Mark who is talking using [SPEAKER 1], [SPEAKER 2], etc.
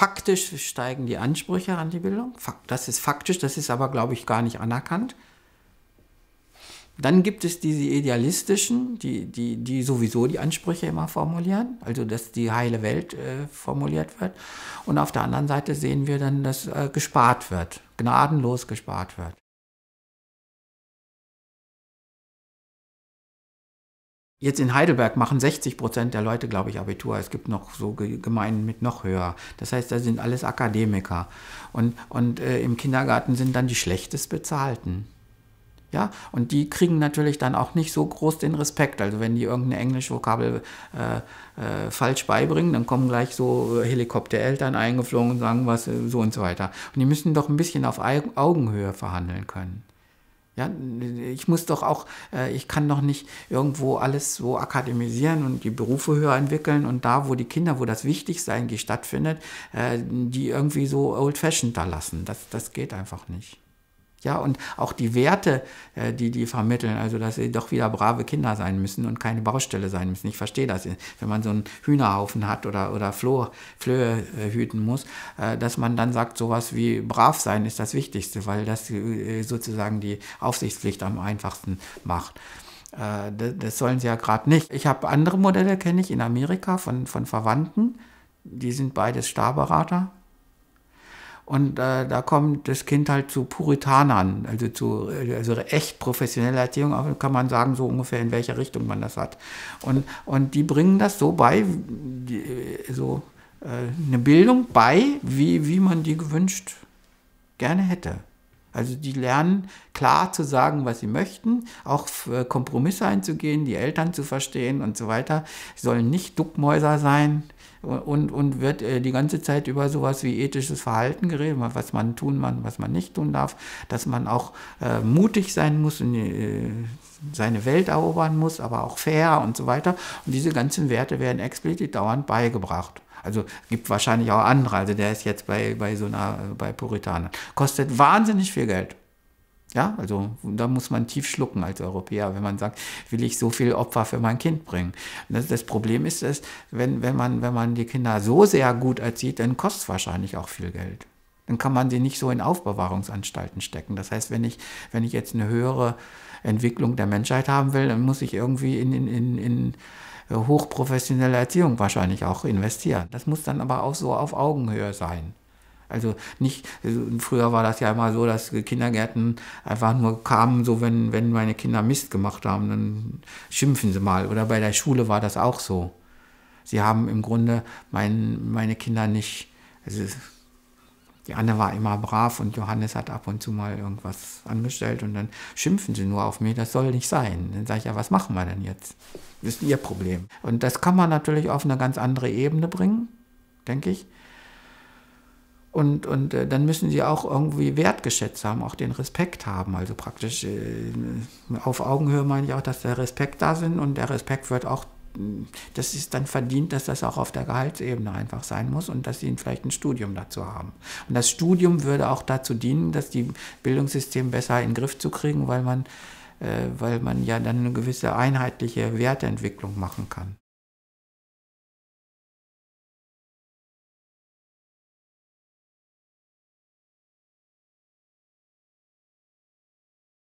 [SPEAKER 1] faktisch steigen die Ansprüche an die Bildung. Das ist faktisch, das ist aber, glaube ich, gar nicht anerkannt. Dann gibt es diese idealistischen, die sowieso die Ansprüche immer formulieren, also dass die heile Welt formuliert wird. Und auf der anderen Seite sehen wir dann, dass gespart wird, gnadenlos gespart wird. Jetzt in Heidelberg machen 60% der Leute, glaube ich, Abitur. Es gibt noch so Gemeinden mit noch höher. Das heißt, da sind alles Akademiker. Und im Kindergarten sind dann die schlechtest Bezahlten. Ja, und die kriegen natürlich dann auch nicht so groß den Respekt. Also wenn die irgendeine Englischvokabel falsch beibringen, dann kommen gleich so Helikoptereltern eingeflogen und sagen was so und so weiter. Und die müssen doch ein bisschen auf Augenhöhe verhandeln können. Ja, ich muss doch auch, ich kann doch nicht irgendwo alles so akademisieren und die Berufe höher entwickeln und da, wo die Kinder, wo das Wichtigste eigentlich stattfindet, die irgendwie so old-fashioned da lassen. Das geht einfach nicht. Ja, und auch die Werte, die vermitteln, also dass sie doch wieder brave Kinder sein müssen und keine Baustelle sein müssen. Ich verstehe das, wenn man so einen Hühnerhaufen hat oder Flöhe hüten muss, dass man dann sagt, sowas wie brav sein ist das Wichtigste, weil das sozusagen die Aufsichtspflicht am einfachsten macht. Das sollen sie ja gerade nicht. Ich habe andere Modelle, kenne ich in Amerika von Verwandten, die sind beides Starberater. Und da kommt das Kind halt zu Puritanern, also echt professionelle Erziehung, aber kann man sagen, so ungefähr in welcher Richtung man das hat. Und die bringen das so bei, eine Bildung bei, wie man die gewünscht gerne hätte. Also die lernen klar zu sagen, was sie möchten, auch für Kompromisse einzugehen, die Eltern zu verstehen und so weiter. Sie sollen nicht Duckmäuser sein und wird die ganze Zeit über sowas wie ethisches Verhalten geredet, was man was man nicht tun darf, dass man auch mutig sein muss und seine Welt erobern muss, aber auch fair und so weiter. Und diese ganzen Werte werden explizit dauernd beigebracht. Also gibt wahrscheinlich auch andere, also der ist jetzt bei Puritanern. Kostet wahnsinnig viel Geld. Ja, also da muss man tief schlucken als Europäer, wenn man sagt, will ich so viel Opfer für mein Kind bringen. Das Problem ist, dass wenn man die Kinder so sehr gut erzieht, dann kostet es wahrscheinlich auch viel Geld. Dann kann man sie nicht so in Aufbewahrungsanstalten stecken. Das heißt, wenn ich jetzt eine höhere Entwicklung der Menschheit haben will, dann muss ich irgendwie in hochprofessionelle Erziehung wahrscheinlich auch investieren. Das muss dann aber auch so auf Augenhöhe sein. Also nicht, früher war das ja immer so, dass Kindergärten einfach nur kamen, so wenn meine Kinder Mist gemacht haben, dann schimpfen sie mal. Oder bei der Schule war das auch so. Sie haben im Grunde meine Kinder nicht, also die Anne war immer brav und Johannes hat ab und zu mal irgendwas angestellt und dann schimpfen sie nur auf mich, das soll nicht sein. Dann sage ich, ja, was machen wir denn jetzt? Das ist ihr Problem. Und das kann man natürlich auf eine ganz andere Ebene bringen, denke ich. Und dann müssen sie auch irgendwie wertgeschätzt haben, auch den Respekt haben. Also praktisch auf Augenhöhe meine ich auch, dass der Respekt da sind und der Respekt wird auch, das ist dann verdient, dass das auch auf der Gehaltsebene einfach sein muss und dass sie vielleicht ein Studium dazu haben. Und das Studium würde auch dazu dienen, dass die Bildungssysteme besser in den Griff zu kriegen, weil man ja dann eine gewisse einheitliche Werteentwicklung machen kann.